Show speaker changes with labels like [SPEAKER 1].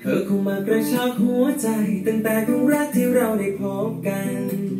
[SPEAKER 1] ธอคงมากระชากหัวใจตั้งแต่ครั้งแรกที่เราได้พบกัน